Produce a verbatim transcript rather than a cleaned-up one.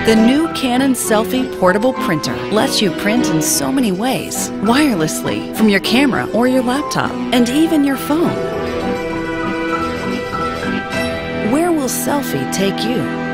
The new Canon SELPHY Portable Printer lets you print in so many ways, wirelessly, from your camera or your laptop, and even your phone. Where will SELPHY take you?